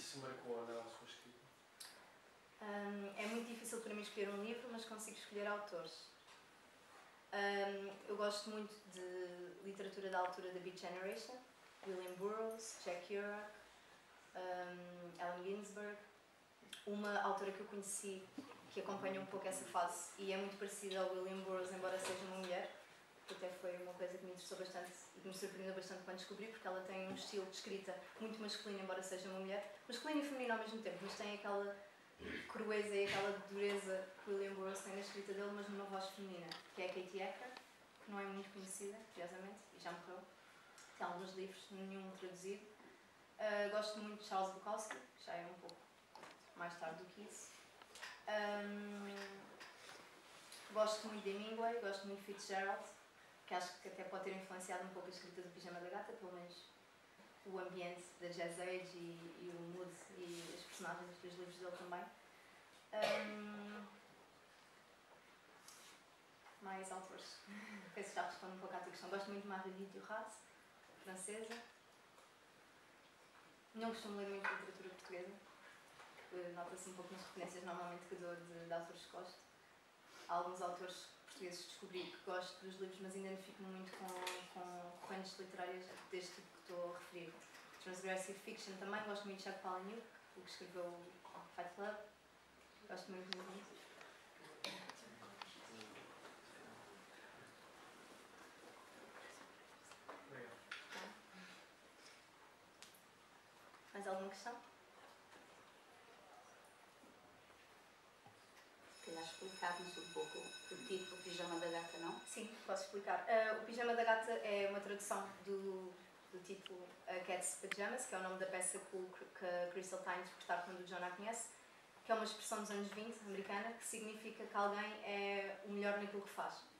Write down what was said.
se marcou ou não a sua escrita? É muito difícil para mim escolher um livro, mas consigo escolher autores. Eu gosto muito de literatura da altura da Beat Generation, William Burroughs, Jack Kerouac, Allen Ginsberg. Uma autora que eu conheci que acompanha um pouco essa fase e é muito parecida ao William Burroughs, embora seja uma mulher, que até foi uma coisa que me interessou bastante e que me surpreendeu bastante quando descobri, porque ela tem um estilo de escrita muito masculino, embora seja uma mulher, masculino e feminino ao mesmo tempo, mas tem aquela crueza e aquela dureza que William Burroughs tem na escrita dele, mas numa voz feminina, que é a Katie Ecker, que não é muito conhecida, curiosamente, e já morreu. Tem alguns livros, nenhum traduzido. Gosto muito de Charles Bukowski, que já é um pouco mais tarde do que isso. Gosto muito de Hemingway, gosto muito de Fitzgerald, que acho que até pode ter influenciado um pouco a escrita do Pijama da Gata, pelo menos o ambiente da Jazz Age e o mood e os personagens dos livros dele também. Mais autores. Penso que já respondo um pouco à tua questão. Gosto muito de Marguerite Duras, francesa. Não costumo ler muito literatura portuguesa, porque nota-se um pouco nas referências normalmente que dou de autores que gosto. Há alguns autores portugueses que descobri que gosto dos livros, mas identifico-me muito com correntes literárias deste tipo que estou a referir. Transgressive Fiction também, gosto muito de Chuck Palahniuk, o que escreveu Fight Club. Gosto muito de livros. Mais alguma questão? Se calhar explicar-nos um pouco o título Pijama da Gata, não? Sim, posso explicar. O Pijama da Gata é uma tradução do título Cat's Pajamas, que é o nome da peça que a Crystal está a interpretar quando o John a conhece, que é uma expressão dos anos 20, americana, que significa que alguém é o melhor naquilo que faz.